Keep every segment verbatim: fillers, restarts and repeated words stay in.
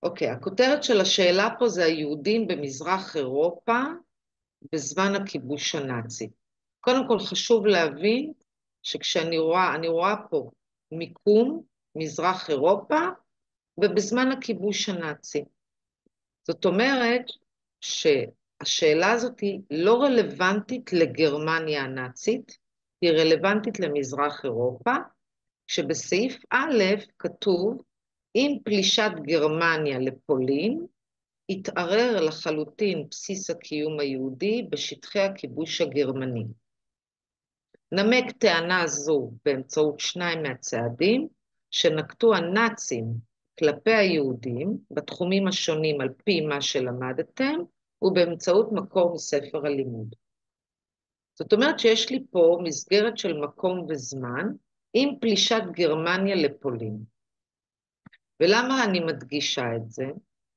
אוקיי, הכותרת של השאלה פה זה היהודים במזרח אירופה בזמן הכיבוש הנאצי. קודם כל חשוב להבין שכשאני רואה, אני רואה פה מיקום מזרח אירופה ובזמן הכיבוש הנאצי. זאת אומרת שהשאלה הזאת היא לא רלוונטית לגרמניה הנאצית, היא רלוונטית למזרח אירופה, שבסעיף א' כתוב, עם פלישת גרמניה לפולין, התערער לחלוטין בסיס הקיום היהודי בשטחי הכיבוש הגרמני. נמק טענה זו באמצעות שניים מהצעדים שנקטו הנאצים כלפי היהודים בתחומים השונים על פי מה שלמדתם, ובאמצעות מקור מספר הלימוד. זאת אומרת שיש לי פה מסגרת של מקום וזמן עם פלישת גרמניה לפולין. ולמה אני מדגישה את זה?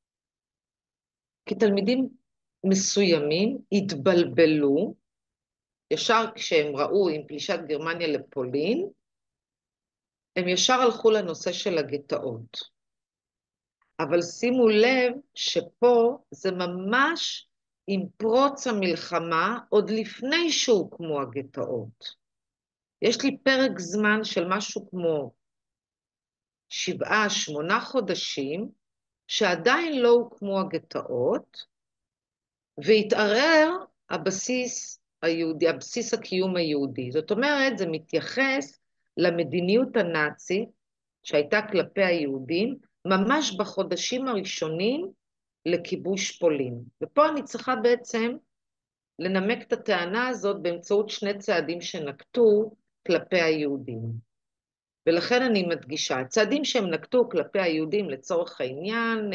כי תלמידים מסוימים התבלבלו, ישר כשהם ראו עם פלישת גרמניה לפולין, הם ישר הלכו לנושא של הגטאות. אבל שימו לב שפה זה ממש עם פרוץ המלחמה, עוד לפני שהוקמו הגטאות. יש לי פרק זמן של משהו כמו שבעה, שמונה חודשים, שעדיין לא הוקמו הגטאות, והתערער הבסיס היהודי, הבסיס הקיום היהודי. זאת אומרת, זה מתייחס למדיניות הנאצית שהייתה כלפי היהודים, ממש בחודשים הראשונים לכיבוש פולין. ופה אני צריכה בעצם לנמק את הטענה הזאת באמצעות שני צעדים שנקטו כלפי היהודים. ולכן אני מדגישה, הצעדים שהם נקטו כלפי היהודים לצורך העניין, אה,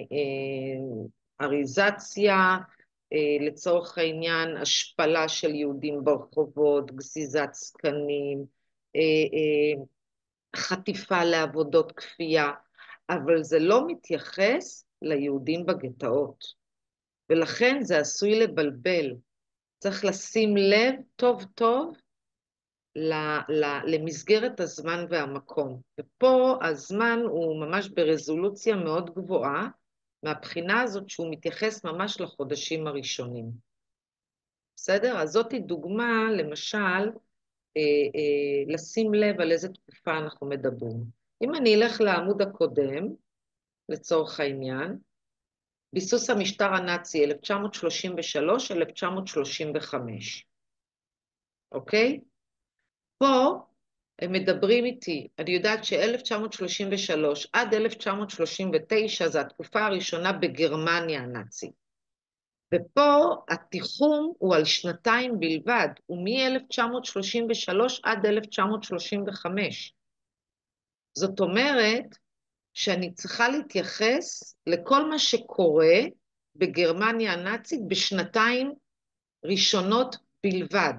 אה, אריזציה, אה, לצורך העניין השפלה של יהודים ברחובות, גזיזת זקנים, אה, אה, חטיפה לעבודות כפייה, אבל זה לא מתייחס ליהודים בגטאות, ולכן זה עשוי לבלבל. צריך לשים לב טוב טוב ל, ל, למסגרת הזמן והמקום. ופה הזמן הוא ממש ברזולוציה מאוד גבוהה, מהבחינה הזאת שהוא מתייחס ממש לחודשים הראשונים. בסדר? אז זאת דוגמה, למשל, אה, אה, לשים לב על איזה תקופה אנחנו מדברים. אם אני אלך לעמוד הקודם, לצורך העניין, ביסוס המשטר הנאצי אלף תשע מאות שלושים ושלוש עד אלף תשע מאות שלושים וחמש. אוקיי? פה הם מדברים איתי, אני יודעת ש-אלף תשע מאות שלושים ושלוש עד אלף תשע מאות שלושים ותשע זה התקופה הראשונה בגרמניה הנאצית. ופה התיחום הוא על שנתיים בלבד, הוא מ-אלף תשע מאות שלושים ושלוש עד אלף תשע מאות שלושים וחמש. זאת אומרת שאני צריכה להתייחס לכל מה שקורה בגרמניה הנאצית בשנתיים ראשונות בלבד.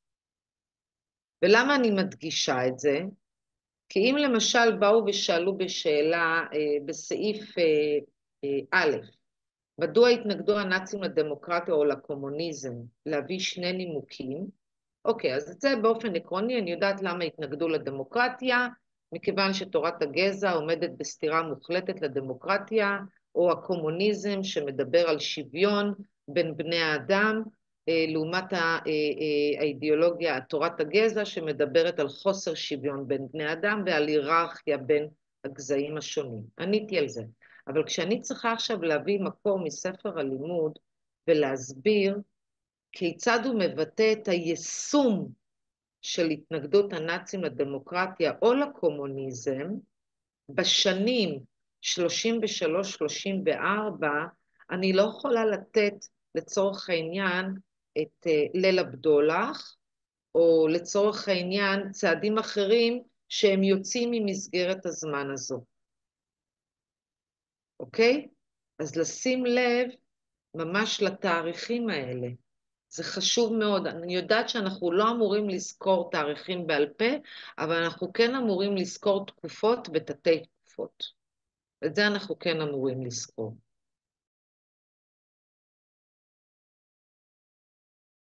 ולמה אני מדגישה את זה? כי אם למשל באו ושאלו בשאלה אה, בסעיף אה, אה, א', מדוע התנגדו הנאצים לדמוקרטיה או לקומוניזם, להביא שני נימוקים, אוקיי, אז את זה באופן עקרוני, אני יודעת למה התנגדו לדמוקרטיה, מכיוון שתורת הגזע עומדת בסתירה מוחלטת לדמוקרטיה, או הקומוניזם שמדבר על שוויון בין בני האדם, לעומת האידיאולוגיה, תורת הגזע, שמדברת על חוסר שוויון בין בני אדם ועל היררכיה בין הגזעים השונים. עניתי על זה. אבל כשאני צריכה עכשיו להביא מקור מספר הלימוד ולהסביר כיצד הוא מבטא את היישום של התנגדות הנאצים לדמוקרטיה או לקומוניזם, בשנים שלושים ושלוש שלושים וארבע, אני לא יכולה לתת לצורך העניין את ליל הבדולח, או לצורך העניין צעדים אחרים שהם יוצאים ממסגרת הזמן הזו. אוקיי? אז לשים לב ממש לתאריכים האלה. זה חשוב מאוד. אני יודעת שאנחנו לא אמורים לזכור תאריכים בעל פה, אבל אנחנו כן אמורים לזכור תקופות ותתי תקופות. את זה אנחנו כן אמורים לזכור.